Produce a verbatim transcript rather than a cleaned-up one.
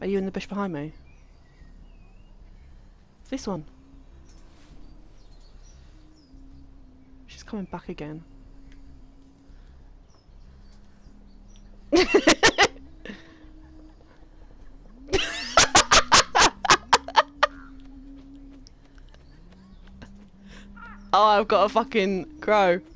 Are you in the bush behind me? This one. She's coming back again. Oh, I've got a fucking crow.